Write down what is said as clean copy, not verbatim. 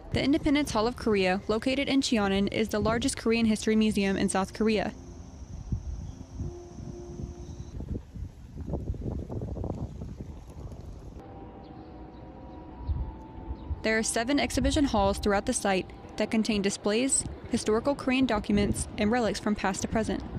The Independence Hall of Korea, located in Cheonan, is the largest Korean history museum in South Korea. There are 7 exhibition halls throughout the site that contain displays, historical Korean documents, and relics from past to present.